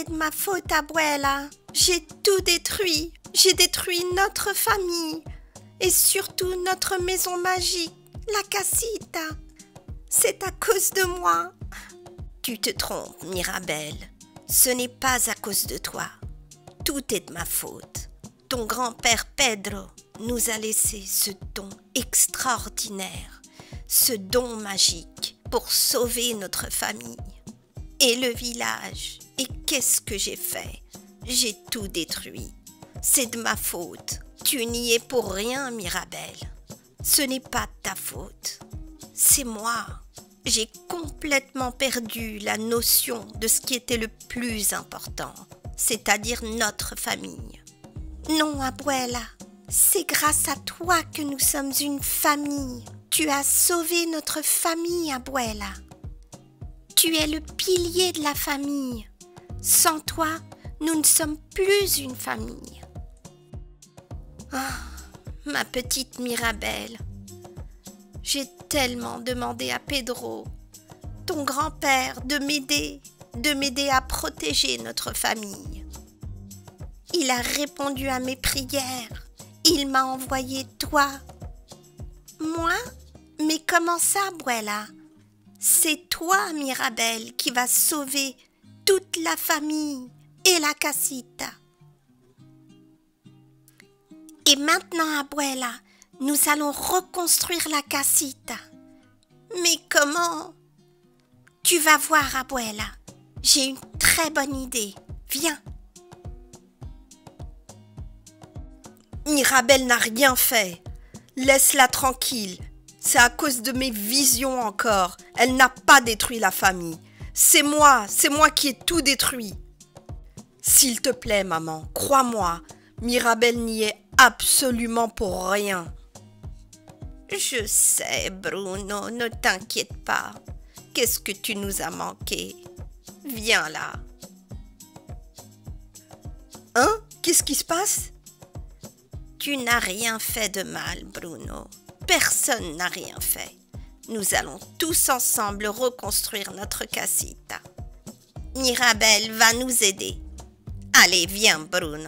c'est de ma faute, abuela. J'ai tout détruit. J'ai détruit notre famille. Et surtout notre maison magique, la casita. C'est à cause de moi. Tu te trompes, Mirabelle. Ce n'est pas à cause de toi. Tout est de ma faute. Ton grand-père Pedro nous a laissé ce don extraordinaire, ce don magique pour sauver notre famille et le village. Et qu'est-ce que j'ai fait? J'ai tout détruit. C'est de ma faute. Tu n'y es pour rien, Mirabelle. Ce n'est pas de ta faute. C'est moi. J'ai complètement perdu la notion de ce qui était le plus important, c'est-à-dire notre famille. Non, abuela, c'est grâce à toi que nous sommes une famille. Tu as sauvé notre famille, abuela. Tu es le pilier de la famille. Sans toi, nous ne sommes plus une famille. Ah, ma petite Mirabelle, j'ai tellement demandé à Pedro, ton grand-père, de m'aider à protéger notre famille. Il a répondu à mes prières. Il m'a envoyé toi. Moi? Mais comment ça, abuela? C'est toi, Mirabelle, qui va sauver toute la famille et la casita. Et maintenant, abuela, nous allons reconstruire la casita. Mais comment? Tu vas voir, abuela. J'ai une très bonne idée. Viens. Mirabelle n'a rien fait. Laisse-la tranquille. C'est à cause de mes visions encore. Elle n'a pas détruit la famille. C'est moi qui ai tout détruit. S'il te plaît, maman, crois-moi, Mirabelle n'y est absolument pour rien. Je sais, Bruno, ne t'inquiète pas. Qu'est-ce que tu nous as manqué? Viens là. Hein? Qu'est-ce qui se passe? Tu n'as rien fait de mal, Bruno. Personne n'a rien fait. Nous allons tous ensemble reconstruire notre casita. Mirabelle va nous aider. Allez, viens, Bruno.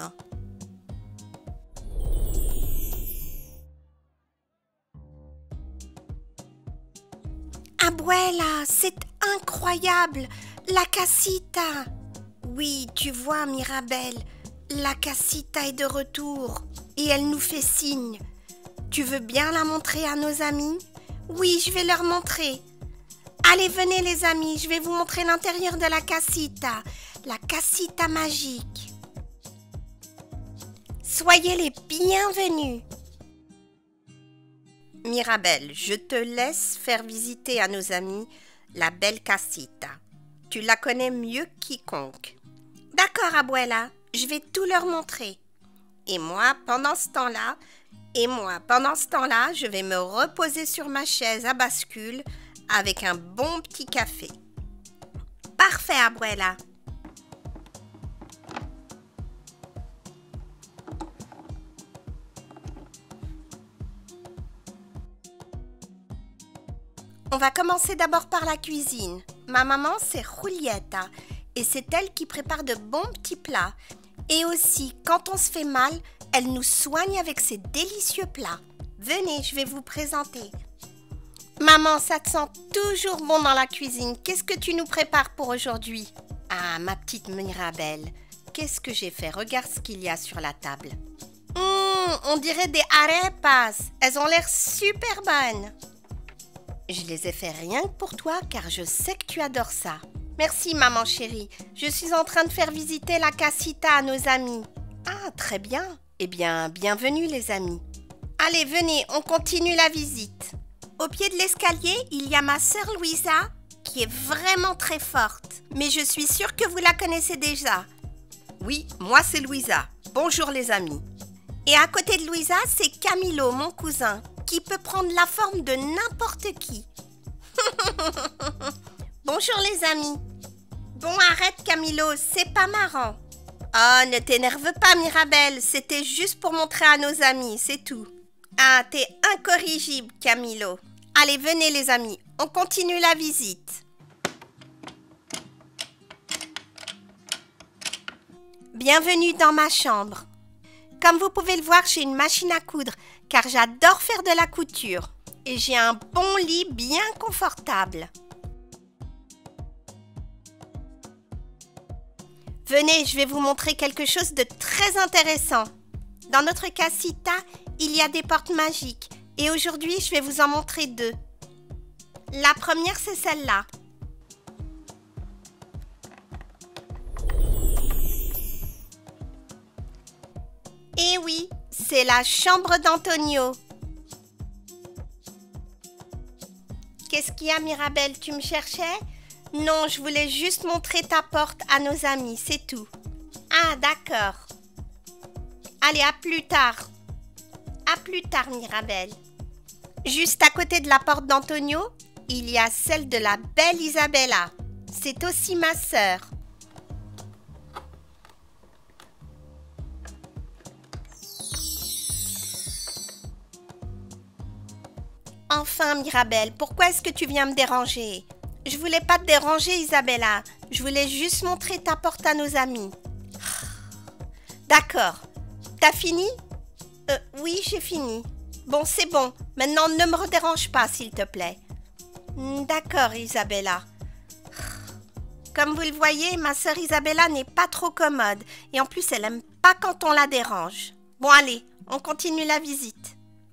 Abuela, c'est incroyable, la casita. Oui, tu vois, Mirabelle, la casita est de retour et elle nous fait signe. Tu veux bien la montrer à nos amis? Oui, je vais leur montrer. Allez, venez les amis, je vais vous montrer l'intérieur de la casita magique. Soyez les bienvenus. Mirabelle, je te laisse faire visiter à nos amis la belle casita. Tu la connais mieux que quiconque. D'accord, abuela, je vais tout leur montrer. Et moi, pendant ce temps-là, je vais me reposer sur ma chaise à bascule avec un bon petit café. Parfait, abuela. On va commencer d'abord par la cuisine. Ma maman, c'est Julieta et c'est elle qui prépare de bons petits plats. Et aussi, quand on se fait mal, elle nous soigne avec ses délicieux plats. Venez, je vais vous présenter. Maman, ça te sent toujours bon dans la cuisine. Qu'est-ce que tu nous prépares pour aujourd'hui? Ah, ma petite Mirabelle, qu'est-ce que j'ai fait? Regarde ce qu'il y a sur la table. On dirait des arepas. Elles ont l'air super bonnes. Je les ai fait rien que pour toi car je sais que tu adores ça. Merci maman chérie, je suis en train de faire visiter la casita à nos amis. Ah, très bien. Eh bien, bienvenue les amis. Allez, venez, on continue la visite. Au pied de l'escalier, il y a ma sœur Louisa qui est vraiment très forte. Mais je suis sûre que vous la connaissez déjà. Oui, moi c'est Louisa. Bonjour les amis. Et à côté de Louisa, c'est Camilo, mon cousin, qui peut prendre la forme de n'importe qui. Bonjour les amis. Bon, arrête Camilo, c'est pas marrant. Oh, ne t'énerve pas Mirabelle, c'était juste pour montrer à nos amis, c'est tout. Ah, t'es incorrigible Camilo. Allez, venez les amis, on continue la visite. Bienvenue dans ma chambre. Comme vous pouvez le voir, j'ai une machine à coudre car j'adore faire de la couture. Et j'ai un bon lit bien confortable. Venez, je vais vous montrer quelque chose de très intéressant. Dans notre casita, il y a des portes magiques. Et aujourd'hui, je vais vous en montrer deux. La première, c'est celle-là. Et oui, c'est la chambre d'Antonio. Qu'est-ce qu'il y a, Mirabelle? Tu me cherchais? Non, je voulais juste montrer ta porte à nos amis, c'est tout. Ah, d'accord. Allez, à plus tard. À plus tard, Mirabelle. Juste à côté de la porte d'Antonio, il y a celle de la belle Isabella. C'est aussi ma sœur. Enfin, Mirabelle, pourquoi est-ce que tu viens me déranger? Je voulais pas te déranger, Isabella. Je voulais juste montrer ta porte à nos amis. D'accord. T'as fini? Oui, j'ai fini. Bon, c'est bon. Maintenant, ne me redérange pas, s'il te plaît. D'accord, Isabella. Comme vous le voyez, ma sœur Isabella n'est pas trop commode. Et en plus, elle aime pas quand on la dérange. Bon, allez, on continue la visite.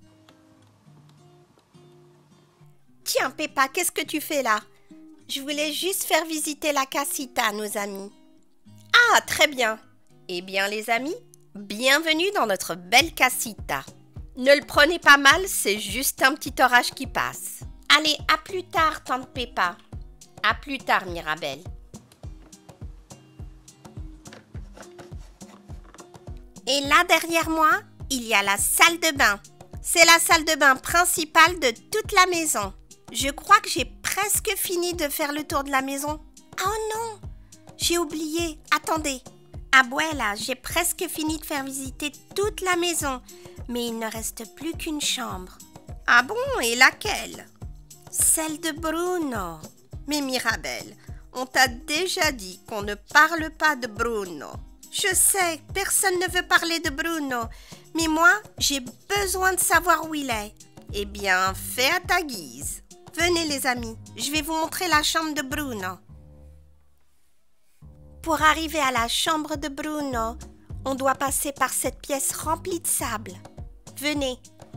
Tiens, Peppa, qu'est-ce que tu fais là? Je voulais juste faire visiter la casita à nos amis. Ah, très bien. Eh bien, les amis, bienvenue dans notre belle casita. Ne le prenez pas mal, c'est juste un petit orage qui passe. Allez, à plus tard, tante Peppa. À plus tard, Mirabelle. Et là, derrière moi, il y a la salle de bain. C'est la salle de bain principale de toute la maison. Je crois que j'ai presque fini de faire le tour de la maison. Oh non, j'ai oublié. Attendez. Abuela, j'ai presque fini de faire visiter toute la maison. Mais il ne reste plus qu'une chambre. Ah bon, et laquelle? Celle de Bruno. Mais Mirabelle, on t'a déjà dit qu'on ne parle pas de Bruno. Je sais, personne ne veut parler de Bruno. Mais moi, j'ai besoin de savoir où il est. Eh bien, fais à ta guise. Venez les amis, je vais vous montrer la chambre de Bruno. Pour arriver à la chambre de Bruno, on doit passer par cette pièce remplie de sable. Venez.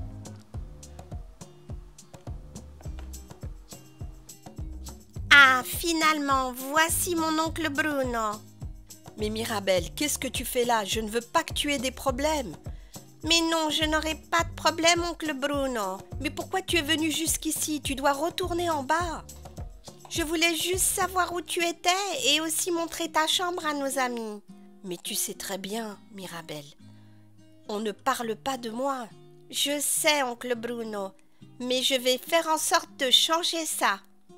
Ah, finalement, voici mon oncle Bruno. Mais Mirabelle, qu'est-ce que tu fais là? Je ne veux pas que tu aies des problèmes. Mais non, je n'aurai pas de problème, oncle Bruno. Mais pourquoi tu es venu jusqu'ici? Tu dois retourner en bas. Je voulais juste savoir où tu étais et aussi montrer ta chambre à nos amis. Mais tu sais très bien, Mirabelle, on ne parle pas de moi. Je sais, oncle Bruno, mais je vais faire en sorte de changer ça.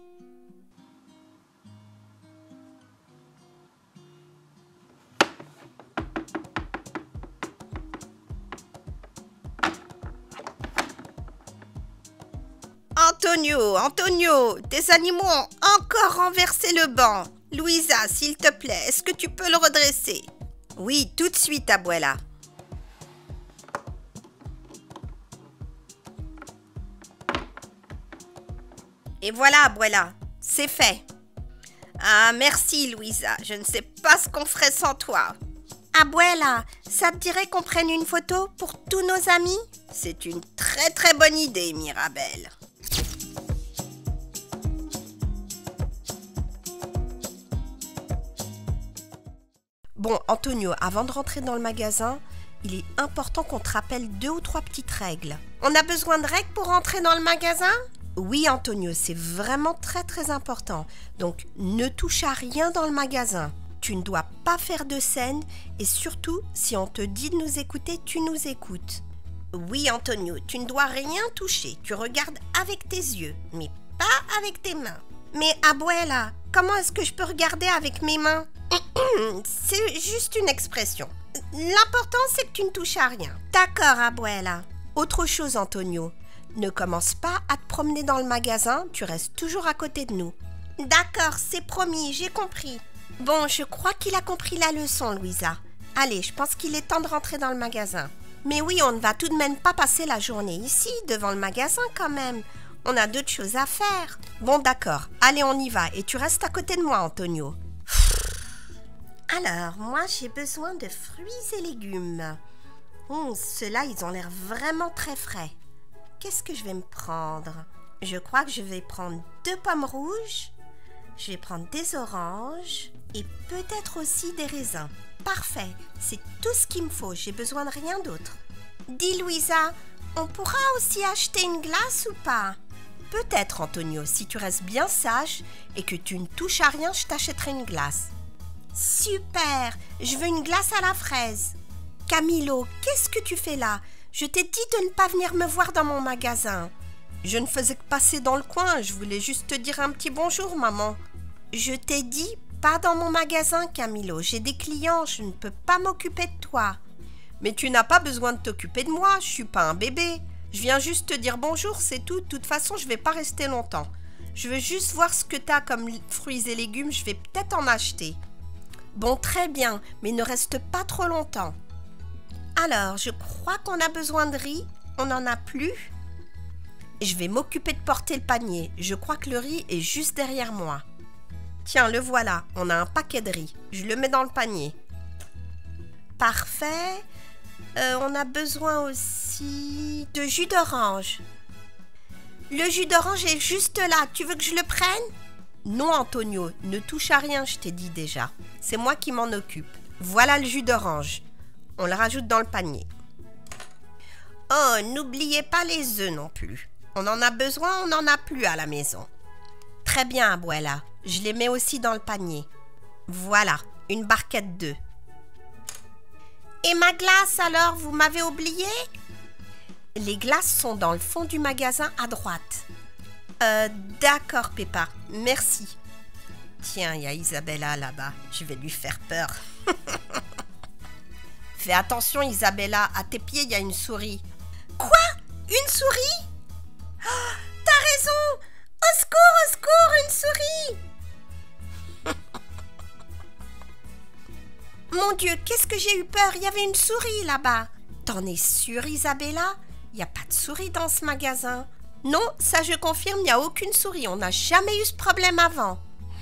Antonio, tes animaux ont encore renversé le banc. Louisa, s'il te plaît, est-ce que tu peux le redresser? Oui, tout de suite, Abuela. Et voilà, Abuela, c'est fait. Ah, merci, Louisa. Je ne sais pas ce qu'on ferait sans toi. Abuela, ça te dirait qu'on prenne une photo pour tous nos amis? C'est une très très bonne idée, Mirabelle. Bon, Antonio, avant de rentrer dans le magasin, il est important qu'on te rappelle 2 ou 3 petites règles. On a besoin de règles pour rentrer dans le magasin? Oui, Antonio, c'est vraiment très très important. Donc, ne touche à rien dans le magasin. Tu ne dois pas faire de scène et surtout, si on te dit de nous écouter, tu nous écoutes. Oui, Antonio, tu ne dois rien toucher. Tu regardes avec tes yeux, mais pas avec tes mains. Mais Abuela, comment est-ce que je peux regarder avec mes mains? C'est juste une expression. L'important, c'est que tu ne touches à rien. D'accord, Abuela. Autre chose, Antonio, ne commence pas à te promener dans le magasin, tu restes toujours à côté de nous. D'accord, c'est promis, j'ai compris. Bon, je crois qu'il a compris la leçon, Louisa. Allez, je pense qu'il est temps de rentrer dans le magasin. Mais oui, on ne va tout de même pas passer la journée ici, devant le magasin quand même. On a d'autres choses à faire. Bon, d'accord. Allez, on y va. Et tu restes à côté de moi, Antonio. Alors, moi, j'ai besoin de fruits et légumes. Ceux-là, ils ont l'air vraiment très frais. Qu'est-ce que je vais me prendre? Je crois que je vais prendre 2 pommes rouges. Je vais prendre des oranges et peut-être aussi des raisins. Parfait, c'est tout ce qu'il me faut. J'ai besoin de rien d'autre. Dis, Louisa, on pourra aussi acheter une glace ou pas? Peut-être, Antonio, si tu restes bien sage et que tu ne touches à rien, je t'achèterai une glace. Super, je veux une glace à la fraise. Camilo, qu'est-ce que tu fais là? Je t'ai dit de ne pas venir me voir dans mon magasin. Je ne faisais que passer dans le coin, je voulais juste te dire un petit bonjour, maman. Je t'ai dit, pas dans mon magasin, Camilo. J'ai des clients, je ne peux pas m'occuper de toi. Mais tu n'as pas besoin de t'occuper de moi, je suis pas un bébé. Je viens juste te dire bonjour, c'est tout. De toute façon, je vais pas rester longtemps. Je veux juste voir ce que tu as comme fruits et légumes, je vais peut-être en acheter. Bon, très bien, mais ne reste pas trop longtemps. Alors, je crois qu'on a besoin de riz. On n'en a plus. Je vais m'occuper de porter le panier. Je crois que le riz est juste derrière moi. Tiens, le voilà. On a un paquet de riz. Je le mets dans le panier. Parfait. On a besoin aussi de jus d'orange. Le jus d'orange est juste là. Tu veux que je le prenne? Non, Antonio. Ne touche à rien, je t'ai dit déjà. C'est moi qui m'en occupe. Voilà le jus d'orange. On le rajoute dans le panier. Oh, n'oubliez pas les œufs non plus. On en a besoin, on n'en a plus à la maison. Très bien, Abuela. Je les mets aussi dans le panier. Voilà, une barquette d'œufs. Et ma glace alors, vous m'avez oublié? Les glaces sont dans le fond du magasin à droite. D'accord, Peppa. Merci. Tiens, il y a Isabella là-bas. Je vais lui faire peur. Fais attention, Isabella. À tes pieds, il y a une souris. Quoi? Une souris? Oh, t'as raison! Au secours, une souris! Mon Dieu, qu'est-ce que j'ai eu peur! Il y avait une souris là-bas. T'en es sûre, Isabella? Il n'y a pas de souris dans ce magasin. Non, ça je confirme, il n'y a aucune souris. On n'a jamais eu ce problème avant.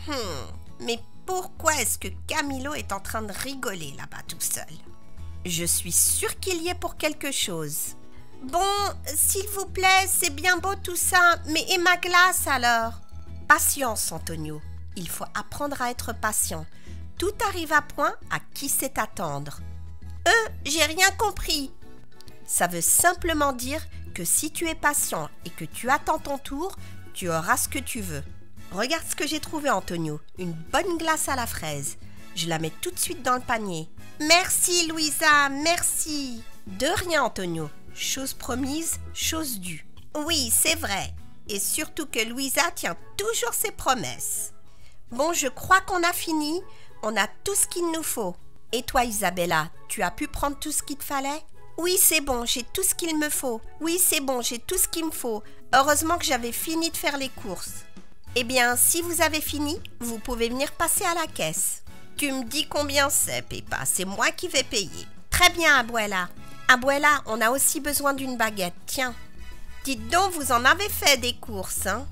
Mais pourquoi est-ce que Camilo est en train de rigoler là-bas tout seul? Je suis sûre qu'il y est pour quelque chose. Bon, s'il vous plaît, c'est bien beau tout ça, mais et ma glace alors? Patience, Antonio. Il faut apprendre à être patient. Tout arrive à point à qui sait attendre. J'ai rien compris. Ça veut simplement dire que si tu es patient et que tu attends ton tour, tu auras ce que tu veux. Regarde ce que j'ai trouvé, Antonio. Une bonne glace à la fraise. Je la mets tout de suite dans le panier. Merci, Louisa, merci. De rien, Antonio. Chose promise, chose due. Oui, c'est vrai. Et surtout que Louisa tient toujours ses promesses. Bon, je crois qu'on a fini. On a tout ce qu'il nous faut. Et toi, Isabella, tu as pu prendre tout ce qu'il te fallait? Oui, c'est bon, j'ai tout ce qu'il me faut. Oui, c'est bon, j'ai tout ce qu'il me faut. Heureusement que j'avais fini de faire les courses. Eh bien, si vous avez fini, vous pouvez venir passer à la caisse. Tu me dis combien c'est, Peppa. C'est moi qui vais payer. Très bien, Abuela. Abuela, on a aussi besoin d'une baguette. Tiens. Dites donc, vous en avez fait des courses, hein?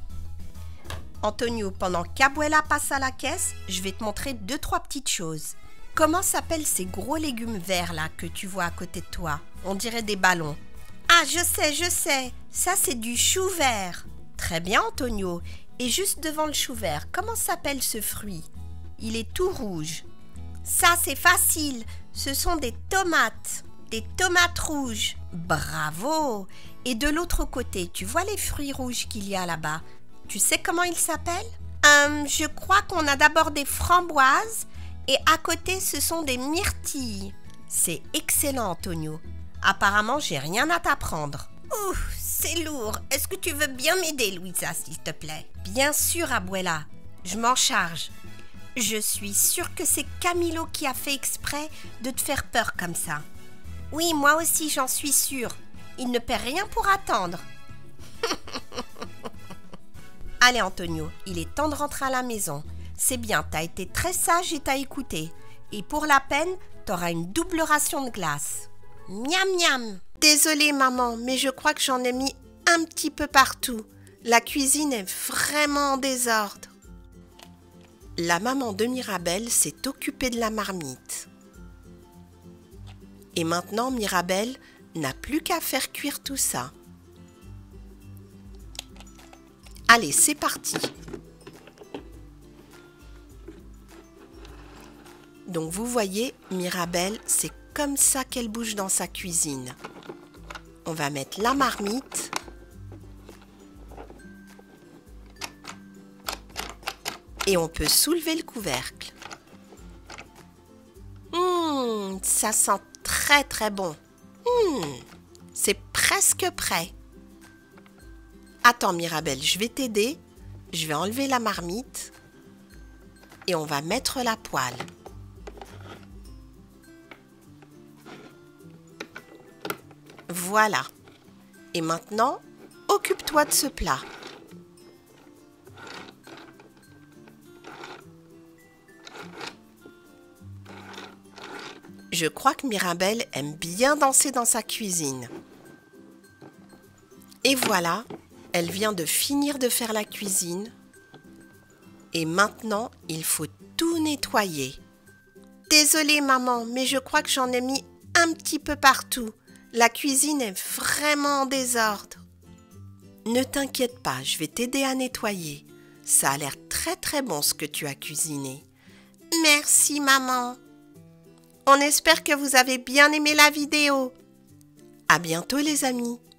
Antonio, pendant qu'Abuela passe à la caisse, je vais te montrer 2-3 petites choses. Comment s'appellent ces gros légumes verts là que tu vois à côté de toi? On dirait des ballons. Ah, je sais. Ça, c'est du chou vert. Très bien, Antonio. Et juste devant le chou vert, comment s'appelle ce fruit? Il est tout rouge. Ça, c'est facile. Ce sont des tomates. Des tomates rouges. Bravo! Et de l'autre côté, tu vois les fruits rouges qu'il y a là-bas? Tu sais comment ils s'appellent? Je crois qu'on a d'abord des framboises et à côté, ce sont des myrtilles. C'est excellent, Antonio. Apparemment, j'ai rien à t'apprendre. Ouh, c'est lourd. Est-ce que tu veux bien m'aider, Louisa, s'il te plaît? Bien sûr, Abuela. Je m'en charge. Je suis sûre que c'est Camilo qui a fait exprès de te faire peur comme ça. Oui, moi aussi, j'en suis sûre. Il ne perd rien pour attendre. Allez, Antonio, il est temps de rentrer à la maison. C'est bien, t'as été très sage et t'as écouté. Et pour la peine, t'auras une double ration de glace. Miam miam. Désolée maman, mais je crois que j'en ai mis un petit peu partout. La cuisine est vraiment en désordre. La maman de Mirabelle s'est occupée de la marmite. Et maintenant, Mirabelle n'a plus qu'à faire cuire tout ça. Allez, c'est parti. Donc vous voyez, Mirabelle, c'est comme ça qu'elle bouge dans sa cuisine. On va mettre la marmite. Et on peut soulever le couvercle. Ça sent très très bon. C'est presque prêt. Attends Mirabelle, je vais t'aider. Je vais enlever la marmite. Et on va mettre la poêle. Voilà. Et maintenant, occupe-toi de ce plat. Je crois que Mirabelle aime bien danser dans sa cuisine. Et voilà, elle vient de finir de faire la cuisine. Et maintenant, il faut tout nettoyer. Désolée maman, mais je crois que j'en ai mis un petit peu partout. La cuisine est vraiment en désordre. Ne t'inquiète pas, je vais t'aider à nettoyer. Ça a l'air très très bon ce que tu as cuisiné. Merci maman. On espère que vous avez bien aimé la vidéo. À bientôt les amis.